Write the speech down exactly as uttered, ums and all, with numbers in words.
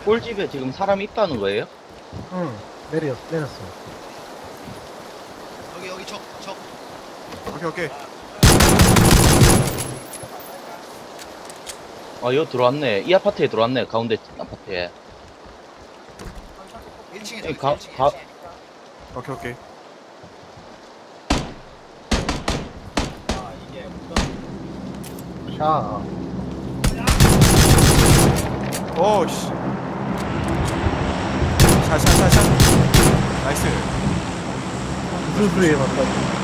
꼴집에 지금 사람이 있다는 거예요? 응, 내렸, 내렸어. 여기 여기 적 적. 오케이 오케이. 아, 여기 들어왔네. 이 아파트에 들어왔네. 가운데 아파트에. 일 층에 여기 적. 가, 일 층에, 가, 일 층에. 오케이 오케이. 샤. 오씨. 샷샷샷샷. 나이스. 무슨 소리에 맞다.